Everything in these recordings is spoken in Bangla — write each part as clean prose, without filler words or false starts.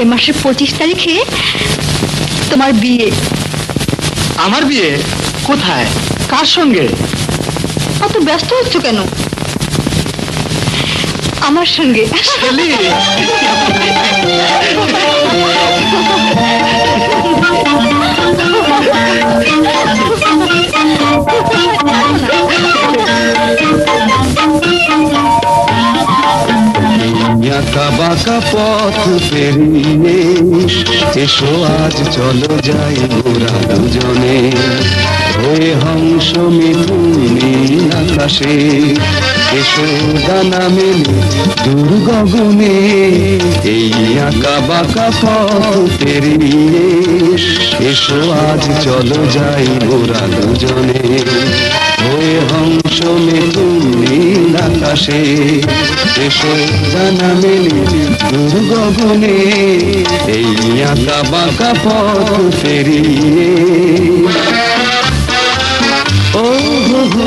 এই মাসের 25 তারিখে তোমার বিয়ে। আমার বিয়ে? কোথায়, কার সঙ্গে? অত ব্যস্ত হচ্ছ কেন? আমার সঙ্গে। আঁকা বাঁকা পথ পেরিয়ে এসো আজ চলো যাই মোরা দুজনে হয়ে হংস মিথুন আকাশে এসো ডানা মেলে দূর গগনে এই আঁকা বাঁকা পথ পেরিয়ে এসো আজ চলো যাই মোরা দুজনে হয়ে হংস মিথুন আকাশে এসো ডানা মেলে দূর গগনে এই আঁকা বাঁকা পথ পেরিয়ে ও হো হো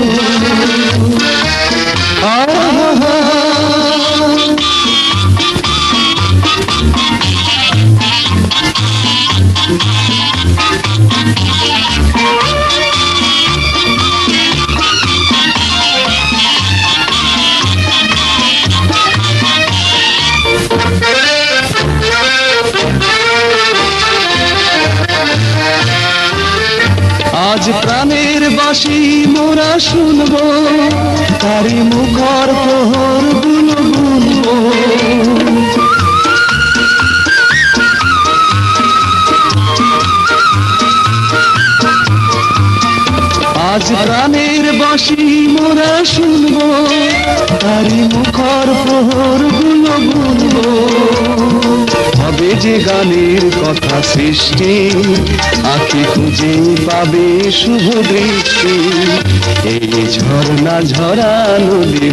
আজ প্রাণের বাঁশি মোরা শুনবো তারি মুখর প্রহর গুনগুনবো আজ প্রাণের বাঁশি মোরা শুনবো তারি মুখর প্রহর গুনগুনবো হবে যে গানের কথা সৃষ্টি আঁখি খুঁজে পাবে শুভ দৃষ্টি এই ঝর্ণা ঝরা নদী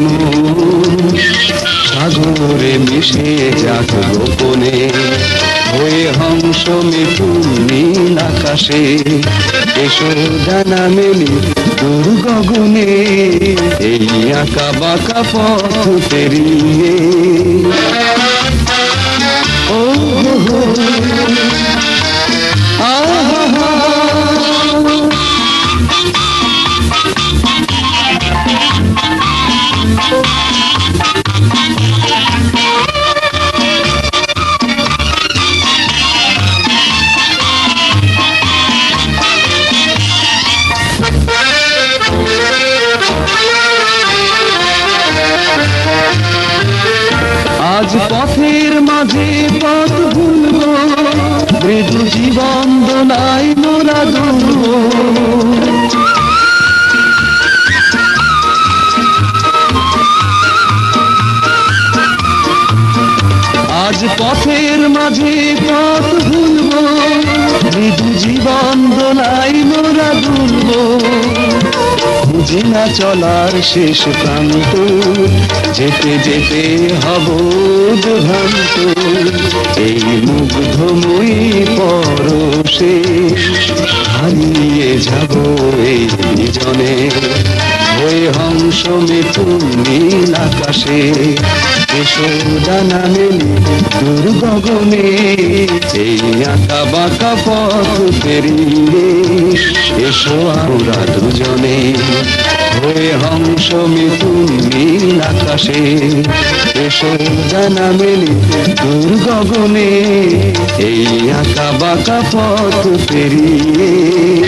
সাগরে মিশে যাক গোপনে হয়ে হংস মিথুন নীল আকাশে এসো ডানা মেলে দূর গগনে এই আঁকা বাঁকা পথ পেরিয়ে ও হো হো আহা আজ পথের মাঝে পথ ভুলবো মৃদু জীবন দোলায় মোরা দুলবো আজ পথের মাঝে পথ ভুলবো মৃদু জীবন দোলায় মোরা দুলবো বুঝি না চলার শেষ প্রান্ত যেতে যেতে হব ভ্রান্ত এই মুগ্ধময়ী পরশে হারিয়ে যাব এই জনে হয়ে হংস মিথুন নীল আকাশে এসো ডানা মেলে দূর গগনে এই আঁকা বাঁকা পথ পেরিয়ে এসো আমরা দুজনে হয়ে হংস মিথুন নীল আকাশে এসো ডানা মেলে দূর গগনে এই আঁকা বাঁকা পথ পেরিয়ে